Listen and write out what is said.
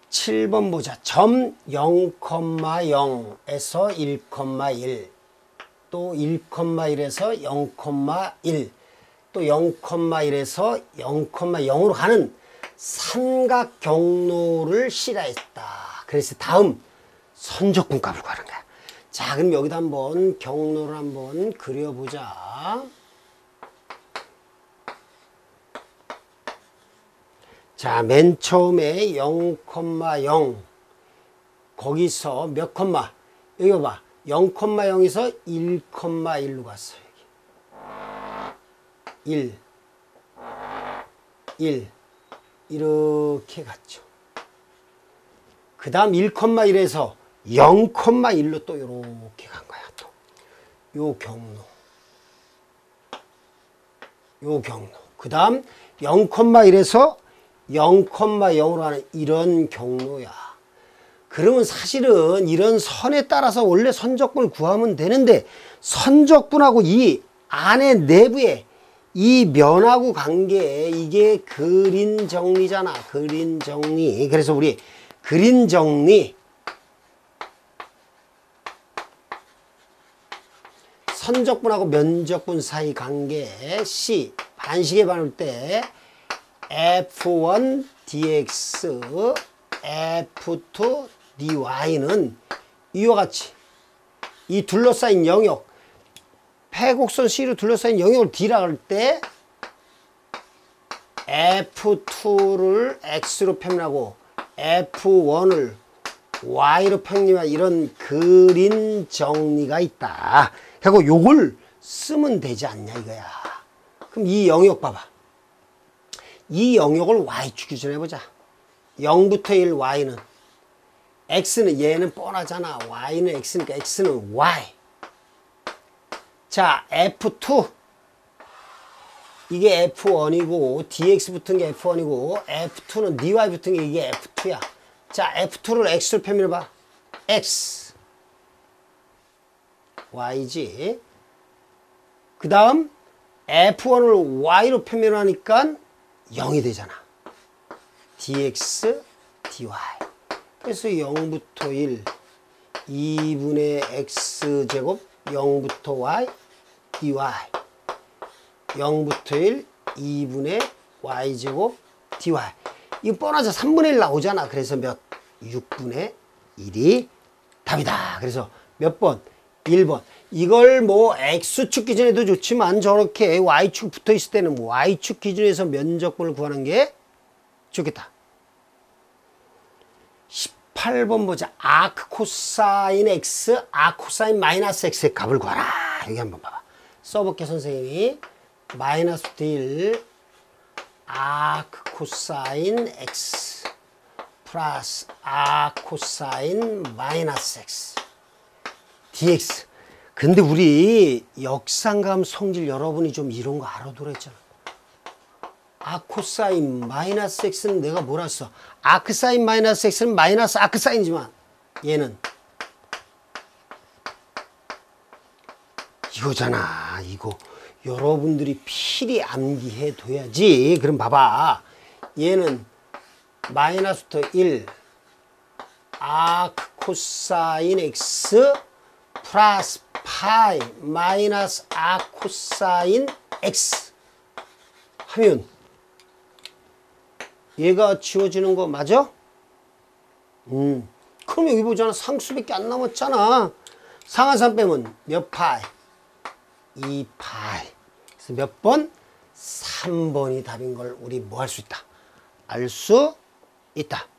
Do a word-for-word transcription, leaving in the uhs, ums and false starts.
칠 번 보자. 점 영, 영에서 일, 일, 또 일, 일에서 영, 일, 또 영, 일에서 영, 영으로 가는 삼각 경로를 C라 했다. 그래서 다음 선적분 값을 구하는 거야. 자, 그럼 여기다 한번 경로를 한번 그려보자. 자, 맨 처음에 영, 영 거기서 몇 콤마? 여기 봐봐. 영, 영에서 일, 일로 갔어. 여기. 일, 일 이렇게 갔죠. 그 다음 일, 일에서 영, 일로 또 이렇게 간 거야. 또 요 경로, 요 경로. 그 다음 영, 일에서 영, 영으로 하는 이런 경로야. 그러면 사실은 이런 선에 따라서 원래 선적분을 구하면 되는데, 선적분하고 이 안에 내부에 이 면하고 관계, 이게 그린 정리잖아. 그린 정리. 그래서 우리 그린 정리, 선적분하고 면적분 사이 관계 C 반식에 나눌 때 에프 원 디엑스 에프 투 디와이는 이와 같이 이 둘러싸인 영역, 패곡선 C로 둘러싸인 영역을 D라 할 때 에프 투를 X로 표현하고 에프 원을 Y로 표현하는 이런 그린 정리가 있다. 그리고 요걸 쓰면 되지 않냐 이거야. 그럼 이 영역 봐봐. 이 영역을 Y축 기준해보자. 영부터 일 Y는 X는 얘는 뻔하잖아. Y는 X니까 X는 Y. 자, 에프 투 이게 에프 원이고 디엑스 붙은 게 에프 원이고 에프 투는 디와이 붙은 게 이게 에프 투야. 자, 에프 투를 X로 표현해봐. X Y지. 그 다음 에프 원을 Y로 표현하니까 영이 되잖아. 디엑스 디와이. 그래서 영부터 일 이분의 X제곱 영부터 Y 디와이 영부터 일 이분의 Y제곱 디와이. 이거 뻔하죠. 삼분의 일 나오잖아. 그래서 몇? 육분의 일이 답이다. 그래서 몇 번? 일 번. 이걸 뭐 X축 기준에도 좋지만 저렇게 Y축 붙어 있을 때는 Y축 기준에서 면적분을 구하는 게 좋겠다. 십팔 번 보자. 아크 코사인 X, 아크 코사인 마이너스 X의 값을 구하라. 여기 한번 봐봐. 써볼게 선생님이. 마이너스 일 아크 코사인 X 플러스 아크 코사인 마이너스 X 디엑스. 근데 우리 역상감 성질 여러분이 좀 이런 거 알아두라 했잖아. 아코사인 마이너스 X는 내가 뭐라 했어? 아크사인 마이너스 X는 마이너스 아크사인이지만 얘는 이거잖아. 이거 여러분들이 필히 암기해 둬야지. 그럼 봐봐. 얘는 마이너스부터 일 아코사인 X 플러스 파이 마이너스 아코사인 X 하면 얘가 지워지는 거 맞아? 음. 그럼 여기 보잖아. 상수밖에 안 남았잖아. 상한선 빼면 몇 파이? 이 파이. 그래서 몇 번? 삼 번이 답인 걸 우리 뭐 할 수 있다? 알 수 있다.